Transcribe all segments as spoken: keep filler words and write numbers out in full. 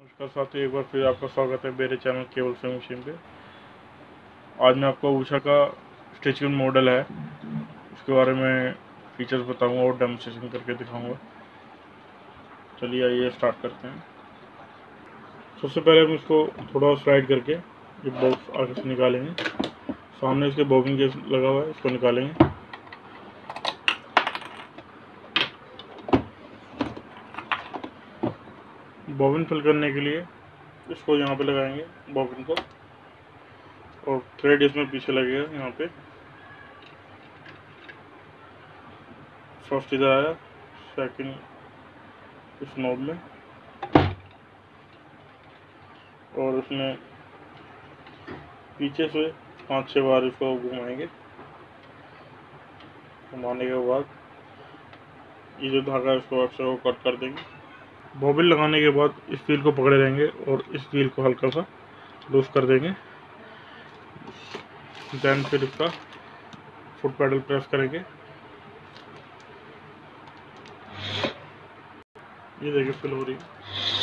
नमस्कार साथियों, एक बार फिर आपका स्वागत है मेरे चैनल केवल सेविंग मशीन पे। आज मैं आपको उषा का स्टिचिंग मॉडल है उसके बारे में फीचर्स बताऊंगा और डेमोन्स्ट्रेशन करके दिखाऊंगा। चलिए आइए स्टार्ट करते हैं। सबसे पहले हम इसको थोड़ा स्लाइड करके ये बॉक्स आगे से निकालेंगे। सामने इसके बॉबिन केस लगा हुआ है, इसको निकालेंगे। बॉबिन फिल करने के लिए इसको यहाँ पे लगाएंगे बॉबिन को, और थ्रेड इसमें पीछे लगेगा। यहाँ पे फर्स्ट इधर आया, सेकंड इस नॉब में, और उसमें पीछे से पाँच छः बार इसको घुमाएंगे। घुमाने के बाद ये जो धागा है इसको अक्सर वो कट कर देंगे। बॉबिन लगाने के बाद इस व्हील को पकड़े रहेंगे और इस व्हील को हल्का सा लूज कर देंगे। देन फिर इसका फुट पैडल प्रेस करेंगे। ये देखिए फिल हो रही है।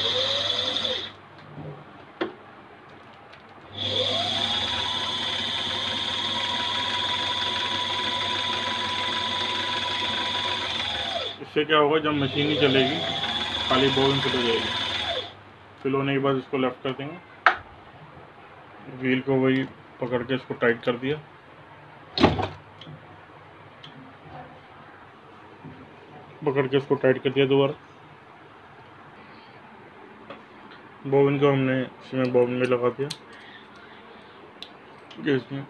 इससे क्या होगा, जब मशीन ही चलेगी खाली बॉबिन फिल हो जाएगी। फिल होने के बाद इसको लेफ्ट कर देंगे। व्हील को वही पकड़ के इसको टाइट कर दिया। पकड़ के इसको टाइट कर दिया दोबारा। बॉबिन को हमने इसमें बॉबिन में लगा दिया। केस में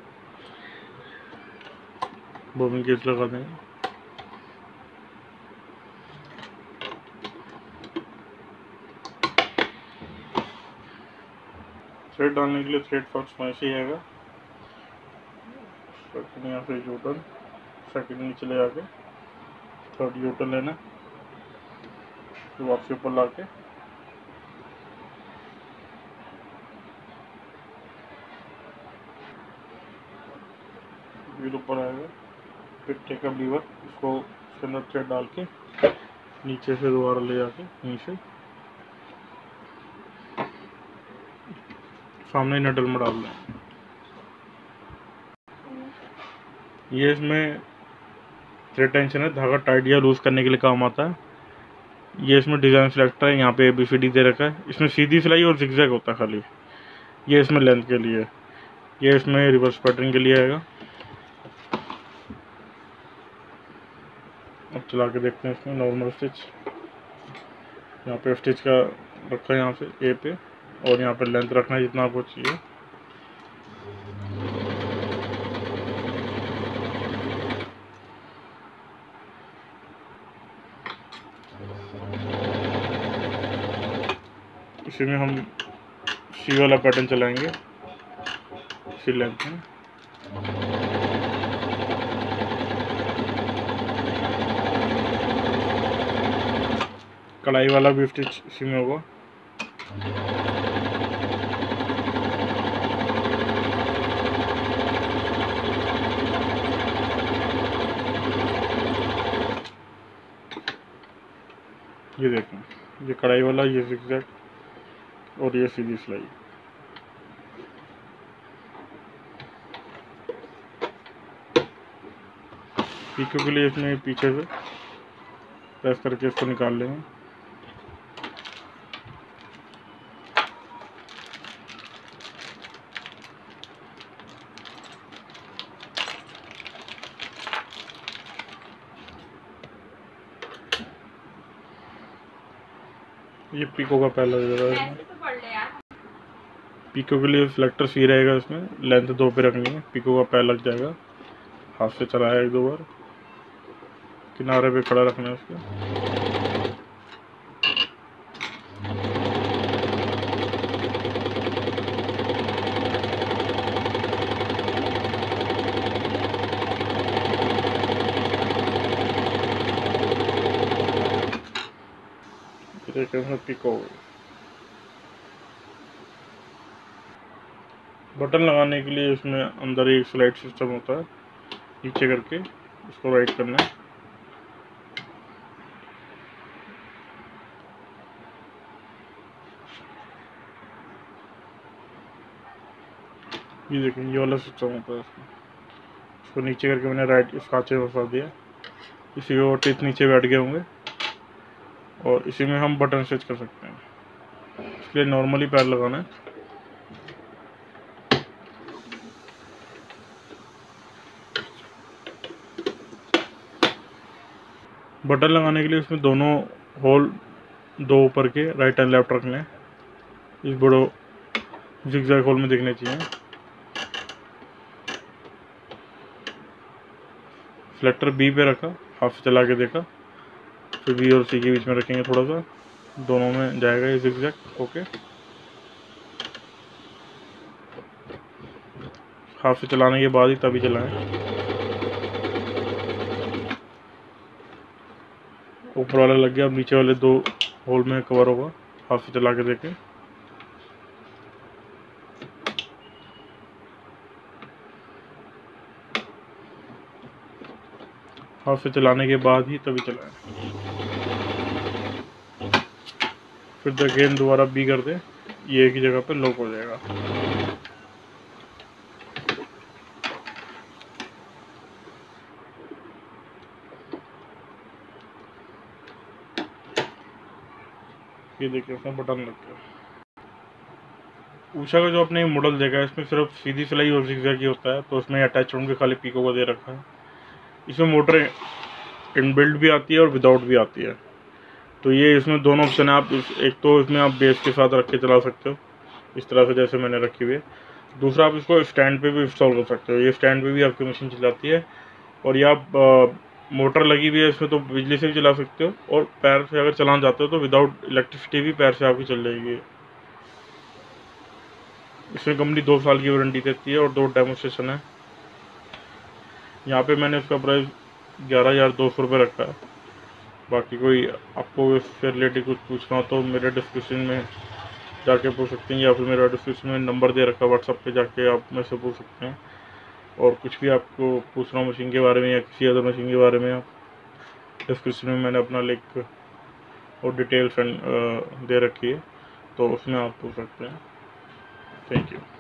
बॉबिन केस लगा देंगे। थ्रेड डालने के लिए थ्रेड फर्स्ट में ऐसे ही आएगा। सेकंड यहाँ से यूटर्न, सेकंड नीचे ले आके थर्ड यूटर्न लेना, फिर वापसी ऊपर ला के व्हील ऊपर आएगा। फिर टेक अप लीवर, इसको इसके अंदर थ्रेड डाल के नीचे से दोबारा ले जाके नीचे सामने नटल में डाल दें। ये इसमें थ्रेड टेंशन है, धागा टाइट या लूज करने के लिए काम आता है। ये इसमें डिज़ाइन सिलेक्टर है, यहाँ पे ए बी सी डी दे रखा है। इसमें सीधी सिलाई और जिगजैग होता है खाली। ये इसमें लेंथ के लिए, ये इसमें रिवर्स पैटर्न के लिए आएगा। अब चला के देखते हैं इसमें नॉर्मल स्टिच। यहाँ पे स्टिच का रखा है, यहाँ से ए पे, और यहाँ पे लेंथ रखना है जितना आपको चाहिए। इसी में हम सी वाला पैटर्न चलाएंगे इसी लेंथ में। कढ़ाई वाला भी स्टिच इसी में होगा। ये देखें, ये कढ़ाई वाला, ये जिगजैग, और ये सीधी सिलाई। पीको के लिए इसमें पीछे से प्रेस करके इसको निकाल लेंगे। ये पीको का पहला है। पीको के लिए सिलेक्टर सी रहेगा, इसमें लेंथ दो पे रखनी है। पीको का पैर लग जाएगा, हाथ से चलाया एक दो बार, किनारे पे खड़ा रखना है उसको। देखिए पीको। बटन लगाने के लिए इसमें अंदर एक स्लाइड सिस्टम होता है, नीचे करके इसको राइट करना है। ये देखें, ये वाला सिस्टम होता है इसमें। इसको नीचे करके मैंने राइट इस कांचे में फंसा दिया। इसी के और टीथ नीचे बैठ गए होंगे और इसी में हम बटन स्विच कर सकते हैं। इसलिए नॉर्मली पैर लगाना है। बटन लगाने के लिए इसमें दोनों होल दो ऊपर के राइट एंड लेफ्ट रखने हैं। इस बड़ो जिगजैग होल में दिखने चाहिए। फ्लैटर बी पे रखा, हाफ चला के देखा, फिर बी और सी के बीच में रखेंगे थोड़ा सा, दोनों में जाएगा ये जिगजैग। ओके, हाफ से चलाने के बाद ही तभी चलाएं। ऊपर वाला लग गया, अब नीचे वाले दो होल में कवर होगा। हाफ से चला के देखें। हाफ से चलाने के बाद ही तभी चलाएं। फिर द गेम दोबारा बी कर दें, ये एक ही जगह पे लॉक हो जाएगा। ये देखिए उसमें बटन लग गया। उषा का जो आपने मॉडल देखा है इसमें सिर्फ सीधी सिलाई और जिगजैग ही होता है, तो उसमें अटैचमेंट भी खाली पीको का दे रखा है। इसमें मोटर इनबिल्ट भी आती है और विदाउट भी आती है। तो ये इसमें दोनों ऑप्शन है। आप इस, एक तो इसमें आप बेस के साथ रख के चला सकते हो इस तरह से जैसे मैंने रखी हुई है। दूसरा आप इसको स्टैंड पे भी इंस्टॉल कर सकते हो। ये स्टैंड पे भी आपकी मशीन चलाती है। और ये आप मोटर लगी हुई है इसमें तो बिजली से भी चला सकते हो, और पैर से अगर चलाना चाहते हो तो विदाउट इलेक्ट्रिसिटी भी पैर से आपकी चल जाएगी। इसमें कंपनी दो साल की वारंटी देती है और दो डेमोस्ट्रेशन है। यहाँ पे मैंने इसका प्राइस ग्यारह हज़ार दो सौ रुपये रखा है। बाकी कोई आपको इससे रिलेटेड कुछ पूछना हो तो मेरे डिस्क्रिप्शन में जाके पूछ सकते हैं, या फिर मेरा डिस्क्रिप्शन में नंबर दे रखा है, व्हाट्सअप पे जाके आप मेरे से पूछ सकते हैं। और कुछ भी आपको पूछना हो मशीन के बारे में या किसी अदर मशीन के बारे में, आप डिस्क्रिप्शन में मैंने अपना लिंक और डिटेल्स दे रखी है, तो उसमें आप पूछ सकते हैं। Thank you.